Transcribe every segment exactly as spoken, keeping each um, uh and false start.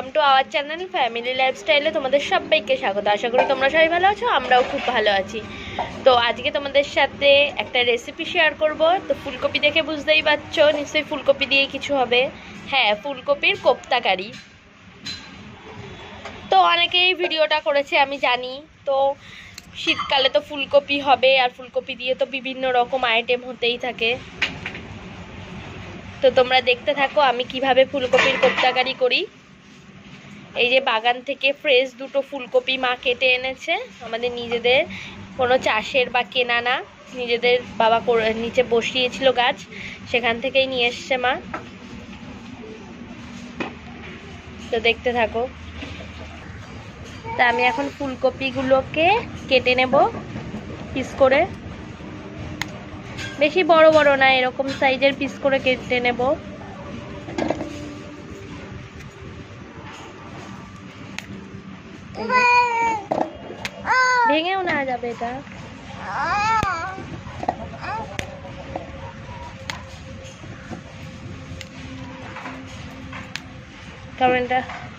Welcome to our channel family লাইফস্টাইলে তোমাদের সবাইকে স্বাগত। আশা করি তোমরা সবাই ভালো আছো, আমরাও খুব ভালো আছি। তো আজকে তোমাদের সাথে একটা রেসিপি শেয়ার করব। তো ফুলকপি দেখে বুঝতেই পারছো নিশ্চয়ই ফুলকপি দিয়ে কিছু হবে। হ্যাঁ, ফুলকপির কোপ্তা কারি। তো অনেকেই ভিডিওটা করেছে আমি জানি। তো শীতকালে তো ফুলকপি হবে, আর ফুলকপি দিয়ে তো বিভিন্ন রকম আইটেম হতেই থাকে। তো তোমরা দেখতে থাকো আমি কিভাবে ফুলকপির কোপ্তা কারি করি। এই যে বাগান থেকে ফ্রেশ দুটো ফুলকপি মা কেটে এনেছে, আমাদের নিজেদের, কোনো চাষের বা কেনা না, নিজেদের বাবা করে নিচে বসিয়েছিল গাছ, সেখান থেকেই নিয়ে এসছে মা। তো দেখতে থাকো। তা আমি এখন ফুলকপিগুলোকে কেটে নেব পিস করে, বেশি বড় বড় না, এরকম সাইজের পিস করে কেটে নেব। ভেঙেও না যাবে এটা। কারণটা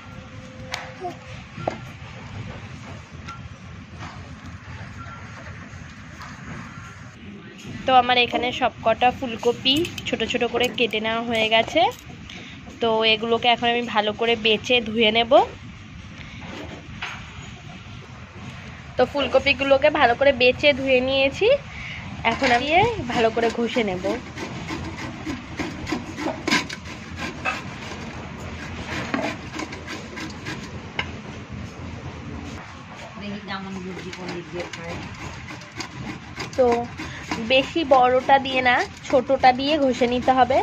তো আমার এখানে সবকটা ফুলকপি ছোট ছোট করে কেটে নেওয়া হয়ে গেছে। তো এগুলোকে এখন আমি ভালো করে বেছে ধুয়ে নেব। তো ফুলকপিগুলোকে ভালো করে বেছে ধুয়ে নিয়েছি, এখন আমি ভালো করে ঘষে নেব। তো বেশি বড়টা দিয়ে না, ছোটটা দিয়ে ঘষে নিতে হবে।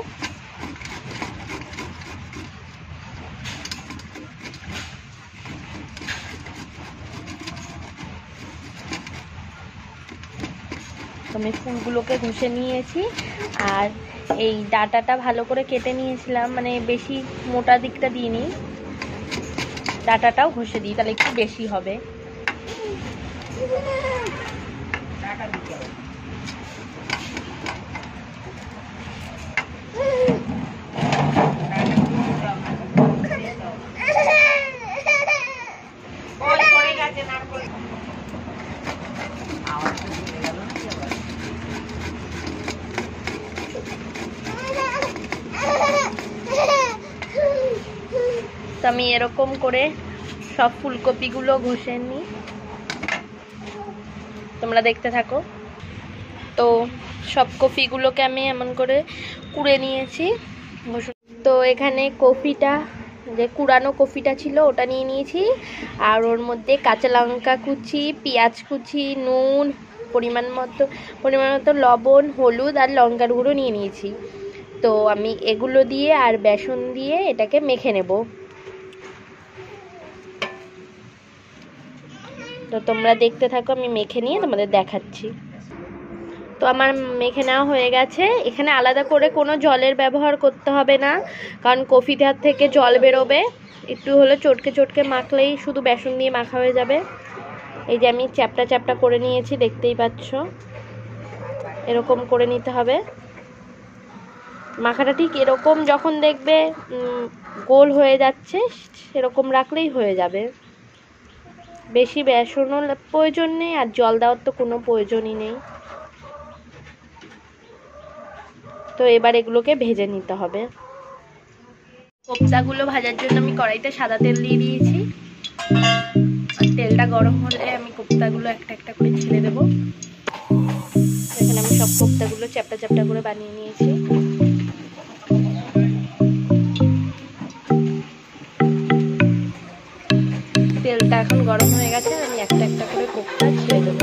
আমি ফুলগুলোকে ঘষে নিয়েছি, আর এই ডাঁটাটা ভালো করে কেটে নিয়েছিলাম, মানে বেশি মোটা দিকটা দিইনি, ডাঁটাটাও ঘষে দিই, তাহলে একটু বেশি হবে। তো আমি এরকম করে সব ফুলকপিগুলো ঘষে নিই, তোমরা দেখতে থাকো। তো সব কপিগুলোকে আমি এমন করে কুড়ে নিয়েছি। তো এখানে কপিটা, যে কুড়ানো কপিটা ছিল ওটা নিয়ে নিয়েছি, আর ওর মধ্যে কাঁচা লঙ্কা কুচি, পেঁয়াজ কুচি, নুন, পরিমাণ মতো পরিমাণ মতো লবণ, হলুদ আর লঙ্কার গুঁড়ো নিয়ে নিয়েছি। তো আমি এগুলো দিয়ে আর বেসন দিয়ে এটাকে মেখে নেব। তো তোমরা দেখতে থাকো, আমি মেখে নিয়ে তোমাদের দেখাচ্ছি। তো আমার মেখে নেওয়া হয়ে গেছে। এখানে আলাদা করে কোনো জলের ব্যবহার করতে হবে না, কারণ কফিতে হাত থেকে জল বেরোবে। একটু হলে চটকে চটকে মাখলেই শুধু বেসন দিয়ে মাখা হয়ে যাবে। এই যে আমি চ্যাপটা চ্যাপটা করে নিয়েছি, দেখতেই পাচ্ছ, এরকম করে নিতে হবে। মাখাটা ঠিক এরকম যখন দেখবে গোল হয়ে যাচ্ছে সেরকম রাখলেই হয়ে যাবে। বেশি বেসনও প্রয়োজন নেই, আর জল দেওয়ার তো কোনো প্রয়োজনই নেই। তো এবার এগুলোকে ভেজে নিতে হবে। কোপ্তাগুলো ভাজার জন্য আমি কড়াইতে সাদা তেল দিয়ে দিয়েছি। তেলটা গরম হলে আমি কোপ্তাগুলো একটা একটা করে ছেড়ে দেবো। এখানে আমি সব কোপ্তাগুলো চ্যাপটা চ্যাপটা করে বানিয়ে নিয়েছি। তেলটা এখন গরম হয়ে গেছে, আমি একটা একটা করে কোপ্তা ছেড়ে দেবো।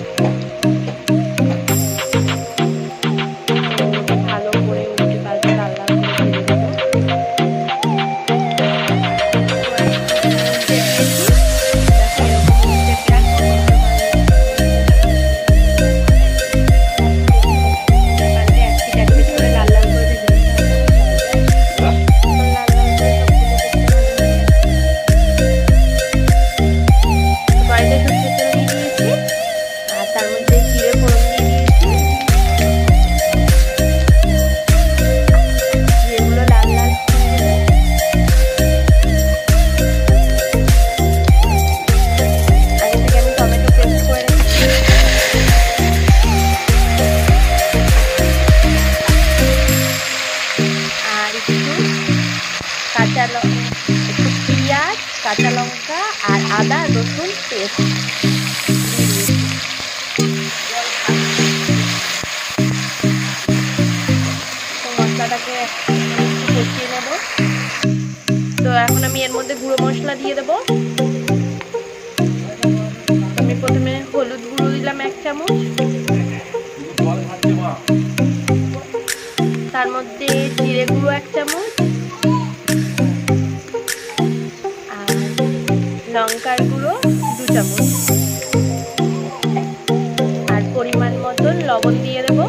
ভালো করে উল্টে পাল্টে লাল দিয়েছি তো মশলাটাকে কষিয়ে নেব। তো এখন আমি এর মধ্যে গুঁড়ো মশলা দিয়ে দেবো। আমি প্রথমে হলুদ গুঁড়ো দিলাম এক চামচ, তার মধ্যে জিরে গুঁড়ো এক চামচ, আর লঙ্কার গুঁড়ো দু চামচ, আর পরিমাণ মতন লবণ দিয়ে দেবো।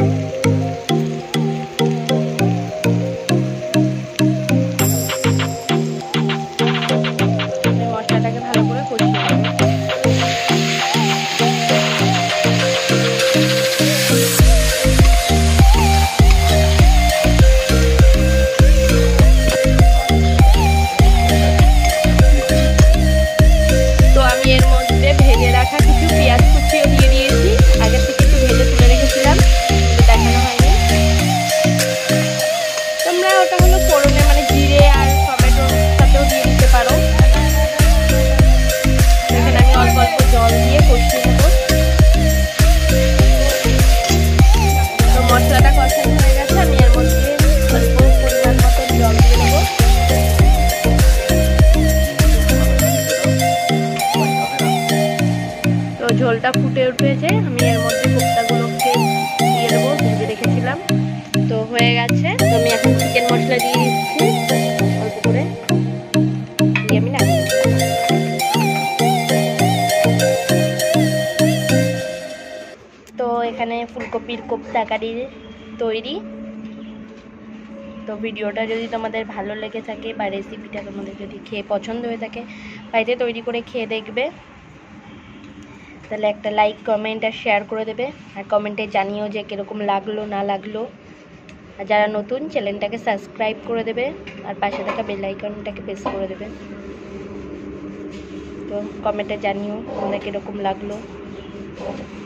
মশলাটাকে ভালো করে কষিয়ে নেব। ঝোলটা ফুটে উঠেছে, আমি এর মধ্যে কোপ্তাগুলোকে দিয়ে দেবো, ভেজে রেখেছিলাম। তো হয়ে গেছে, তো আমি এখন চিকেন মশলা দিয়ে দিচ্ছি অল্প করে, দিয়ে আমি নামিয়ে দেবো। তো এখানে ফুলকপির কোপ্তা কারি তৈরি। তো ভিডিওটা যদি তোমাদের ভালো লেগে থাকে বা রেসিপিটা তোমাদের যদি খেয়ে পছন্দ হয়ে থাকে, বাড়িতে তৈরি করে খেয়ে দেখবে। তাহলে একটা লাইক, কমেন্ট আর শেয়ার করে দেবে, আর কমেন্টে জানিও যে কীরকম লাগলো না লাগলো। আর যারা নতুন, চ্যানেলটাকে সাবস্ক্রাইব করে দেবে, আর পাশে থাকা বেল আইকনটাকে প্রেস করে দেবে। তো কমেন্টে জানিও তোমাদের কীরকম লাগলো।